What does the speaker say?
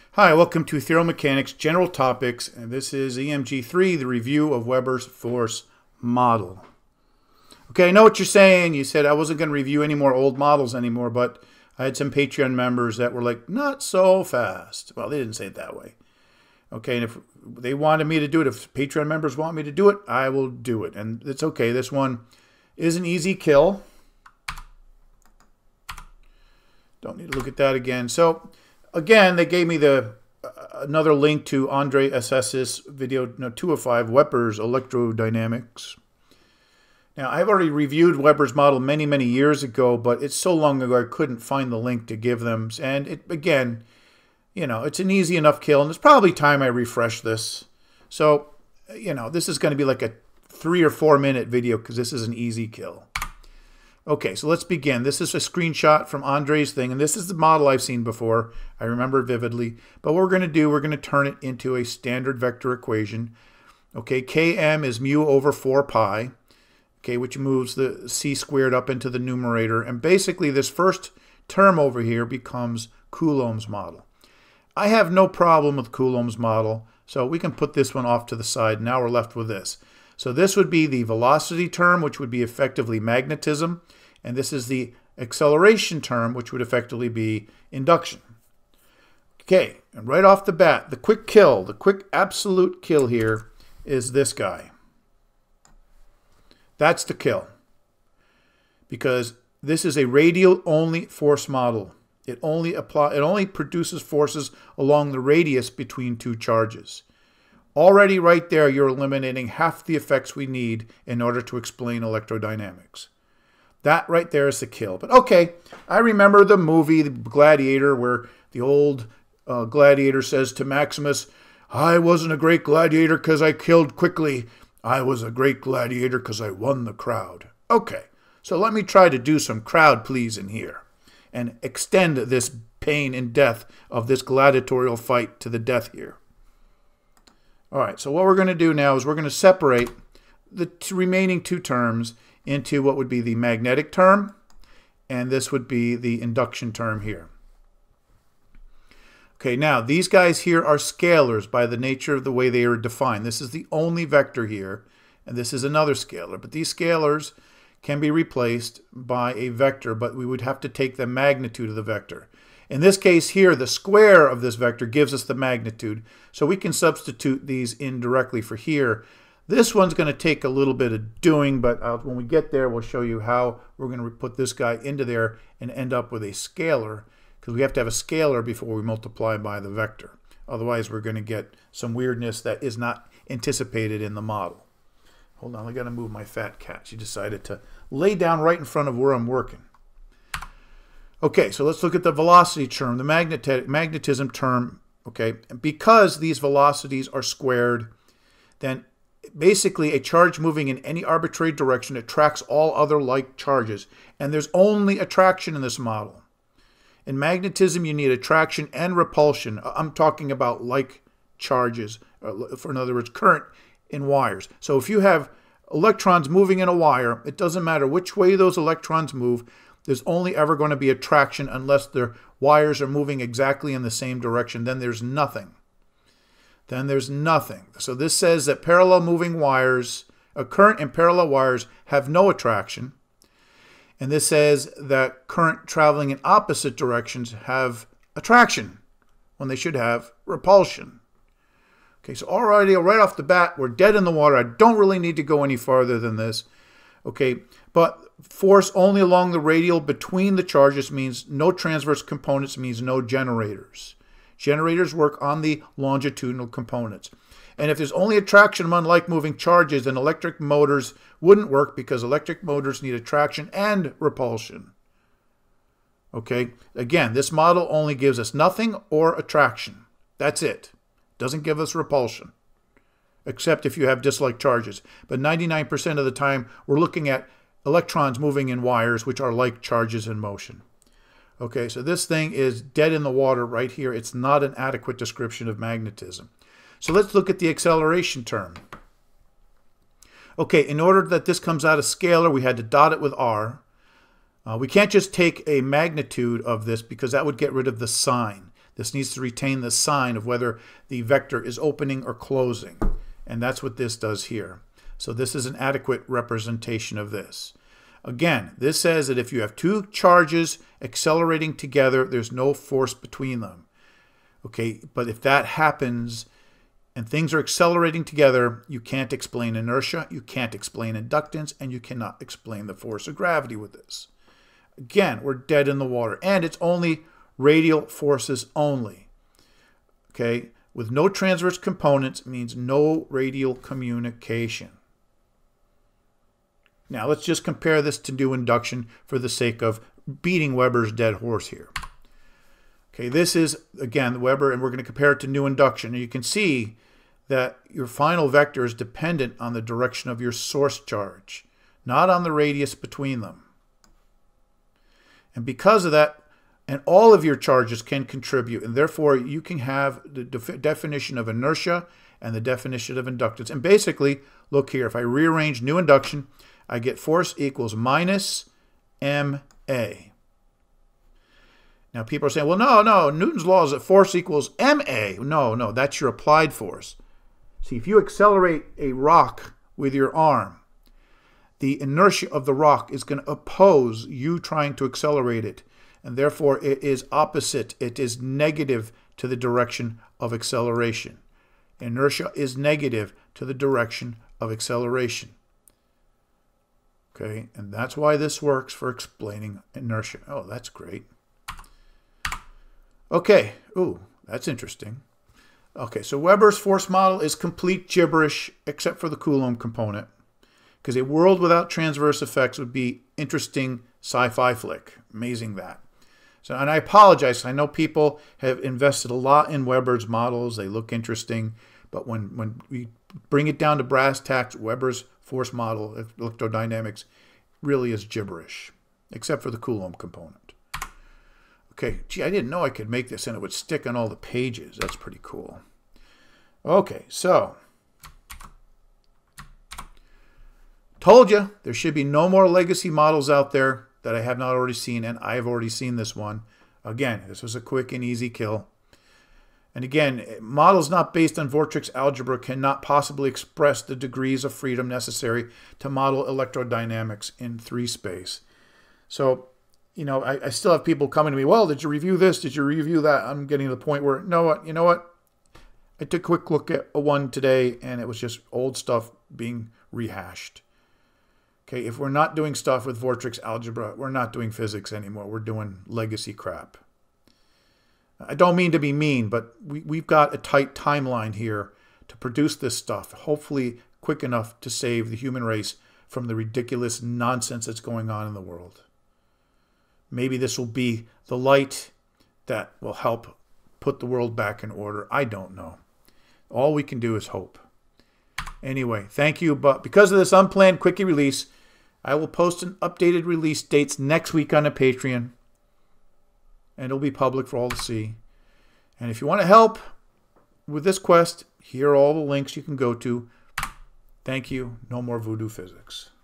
Hi, welcome to Thermomechanics General Topics, and this is EMG3, the review of Weber's force model. Okay, I know what you're saying. You said I wasn't going to review any more old models anymore, but I had some Patreon members that were like, not so fast. Well, they didn't say it that way. Okay, and if they wanted me to do it, if Patreon members want me to do it, I will do it. And it's okay. This one is an easy kill. Don't need to look at that again. So, again, they gave me another link to Andre Assess's video 205, Weber's Electrodynamics. Now, I've already reviewed Weber's model many, many years ago, but it's so long ago I couldn't find the link to give them. And again, you know, it's an easy enough kill, and it's probably time I refresh this. So, you know, this is going to be like a 3 or 4 minute video because this is an easy kill. Okay, so let's begin. This is a screenshot from Andre's thing, and this is the model I've seen before. I remember it vividly. But what we're going to do, we're going to turn it into a standard vector equation. Okay, Km is mu over 4 pi, okay, which moves the c squared up into the numerator. And basically, this first term over here becomes Coulomb's model. I have no problem with Coulomb's model, so we can put this one off to the side. Now we're left with this. So this would be the velocity term, which would be effectively magnetism. And this is the acceleration term, which would effectively be induction. Okay, and right off the bat, the quick kill, the quick absolute kill here is this guy. That's the kill. Because this is a radial-only force model. It only produces forces along the radius between two charges. Already right there, you're eliminating half the effects we need in order to explain electrodynamics. That right there is the kill. But okay, I remember the movie The Gladiator where the old gladiator says to Maximus, I wasn't a great gladiator because I killed quickly. I was a great gladiator because I won the crowd. Okay, so let me try to do some crowd pleasing here and extend this pain and death of this gladiatorial fight to the death here. All right, so what we're going to do now is we're going to separate the remaining two terms into what would be the magnetic term, and this would be the induction term here. Okay, now these guys here are scalars by the nature of the way they are defined. This is the only vector here, and this is another scalar. But these scalars can be replaced by a vector, but we would have to take the magnitude of the vector. In this case here, the square of this vector gives us the magnitude, so we can substitute these in directly for here. This one's going to take a little bit of doing, but when we get there, we'll show you how we're going to put this guy into there and end up with a scalar, because we have to have a scalar before we multiply by the vector. Otherwise, we're going to get some weirdness that is not anticipated in the model. Hold on, I got to move my fat cat. She decided to lay down right in front of where I'm working. Okay, so let's look at the velocity term, the magnetism term. Okay, because these velocities are squared, then basically a charge moving in any arbitrary direction attracts all other like charges. And there's only attraction in this model. In magnetism, you need attraction and repulsion. I'm talking about like charges, in other words, current in wires. So if you have electrons moving in a wire, it doesn't matter which way those electrons move, there's only ever going to be attraction unless the wires are moving exactly in the same direction. Then there's nothing. Then there's nothing. So this says that parallel moving wires, current in parallel wires have no attraction. And this says that current traveling in opposite directions have attraction when they should have repulsion. Okay, so already right off the bat, we're dead in the water. I don't really need to go any farther than this. Okay, but force only along the radial between the charges means no transverse components, means no generators. Generators work on the longitudinal components. And if there's only attraction among like-moving charges, then electric motors wouldn't work because electric motors need attraction and repulsion. Okay, again, this model only gives us nothing or attraction. That's it. Doesn't give us repulsion, except if you have dislike charges. But 99% of the time, we're looking at electrons moving in wires, which are like charges in motion. Okay, so this thing is dead in the water right here. It's not an adequate description of magnetism. So let's look at the acceleration term. Okay, in order that this comes out a scalar, we had to dot it with r. We can't just take a magnitude of this because that would get rid of the sign. This needs to retain the sign of whether the vector is opening or closing. And that's what this does here. So this is an adequate representation of this. Again, this says that if you have two charges accelerating together, there's no force between them. Okay, but if that happens and things are accelerating together, you can't explain inertia, you can't explain inductance, and you cannot explain the force of gravity with this. Again, we're dead in the water, and it's only radial forces only. Okay, with no transverse components means no radial communication. Now let's just compare this to new induction for the sake of beating Weber's dead horse here. Okay, this is, again, Weber, and we're going to compare it to new induction. And you can see that your final vector is dependent on the direction of your source charge, not on the radius between them. And because of that, and all of your charges can contribute, and therefore you can have the definition of inertia and the definition of inductance. And basically, look here, if I rearrange new induction, I get force equals minus ma. Now people are saying, well, no, Newton's law is that force equals ma. No, that's your applied force. See, if you accelerate a rock with your arm, the inertia of the rock is going to oppose you trying to accelerate it. And therefore, it is opposite. It is negative to the direction of acceleration. Inertia is negative to the direction of acceleration. Okay, and that's why this works for explaining inertia. Oh, that's great. Okay, ooh, that's interesting. Okay, so Weber's force model is complete gibberish except for the Coulomb component, because a world without transverse effects would be interesting sci-fi flick. Amazing that. So, and I apologize. I know people have invested a lot in Weber's models. They look interesting, but when we bring it down to brass tacks, Weber's force model, electrodynamics, really is gibberish, except for the Coulomb component. Okay, gee, I didn't know I could make this and it would stick on all the pages. That's pretty cool. Okay, so told you there should be no more legacy models out there that I have not already seen, and I have already seen this one. Again, this was a quick and easy kill. And again, models not based on Vortrix algebra cannot possibly express the degrees of freedom necessary to model electrodynamics in 3 space. So, you know, I still have people coming to me, well, did you review this? Did you review that? I'm getting to the point where, you know what? I took a quick look at one today, and it was just old stuff being rehashed. Okay, if we're not doing stuff with Vortrix algebra, we're not doing physics anymore. We're doing legacy crap. I don't mean to be mean, but we've got a tight timeline here to produce this stuff, hopefully quick enough to save the human race from the ridiculous nonsense that's going on in the world. Maybe this will be the light that will help put the world back in order. I don't know. All we can do is hope. Anyway, thank you. But because of this unplanned quickie release, I will post an updated release dates next week on the Patreon. And it'll be public for all to see. And if you want to help with this quest, here are all the links you can go to. Thank you. No more voodoo physics.